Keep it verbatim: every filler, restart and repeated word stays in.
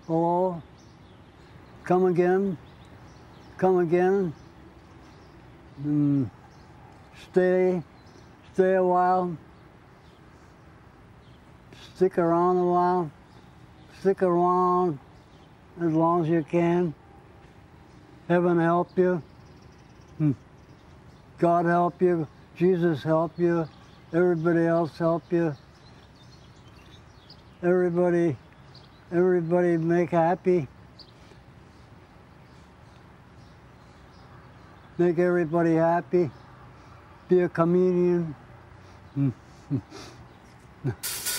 Hello? Come again? Come again? Mm, stay, stay a while. Stick around a while. Stick around as long as you can. Heaven help you. God help you. Jesus help you. Everybody else help you. Everybody, everybody make happy. Make everybody happy. Be a comedian.